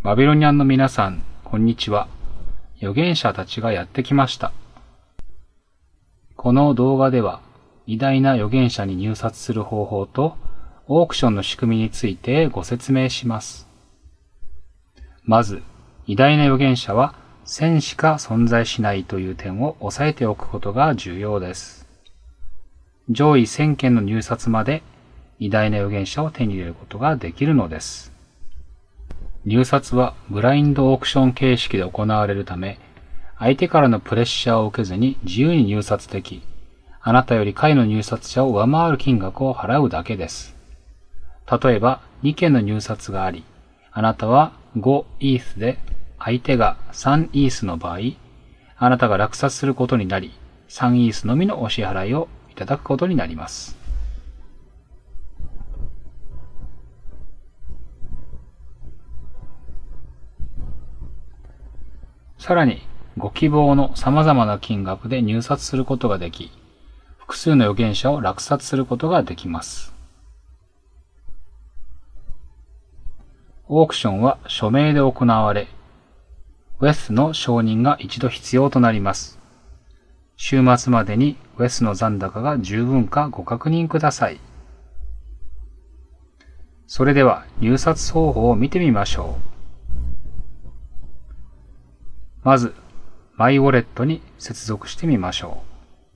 バビロニアンの皆さん、こんにちは。預言者たちがやってきました。この動画では、偉大な預言者に入札する方法と、オークションの仕組みについてご説明します。まず、偉大な預言者は1000しか存在しないという点を押さえておくことが重要です。上位1000件の入札まで偉大な預言者を手に入れることができるのです。入札はブラインドオークション形式で行われるため、相手からのプレッシャーを受けずに自由に入札でき、あなたより下位の入札者を上回る金額を払うだけです。例えば2件の入札があり、あなたは5イースで相手が3イースの場合、あなたが落札することになり、3イースのみのお支払いをいただくことになります。さらに、ご希望の様々な金額で入札することができ、複数の預言者を落札することができます。オークションは署名で行われ、ウェスの承認が一度必要となります。週末までにウェスの残高が十分かご確認ください。それでは入札方法を見てみましょう。まず、マイウォレットに接続してみましょ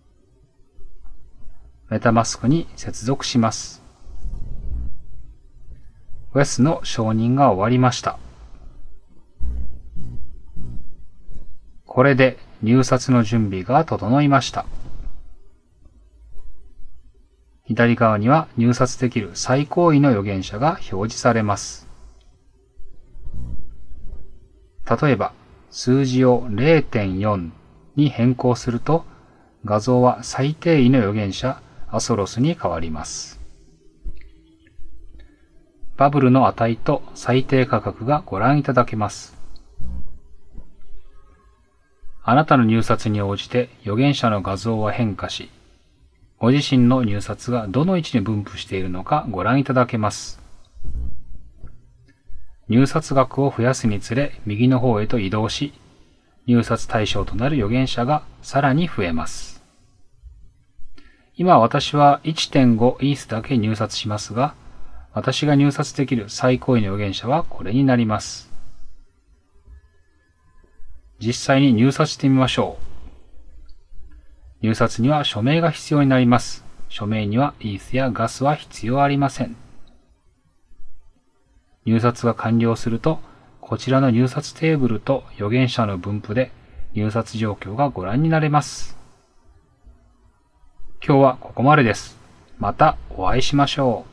う。メタマスクに接続します。ウェスの承認が終わりました。これで入札の準備が整いました。左側には入札できる最高位の預言者が表示されます。例えば、数字を 0.4 に変更すると、画像は最低位の預言者アソロスに変わります。バブルの値と最低価格がご覧いただけます。あなたの入札に応じて預言者の画像は変化し、ご自身の入札がどの位置に分布しているのかご覧いただけます。入札額を増やすにつれ右の方へと移動し、入札対象となる預言者がさらに増えます。今私は 1.5 イースだけ入札しますが、私が入札できる最高位の預言者はこれになります。実際に入札してみましょう。入札には署名が必要になります。署名にはイースやガスは必要ありません。入札が完了すると、こちらの入札テーブルと預言者の分布で入札状況がご覧になれます。今日はここまでです。またお会いしましょう。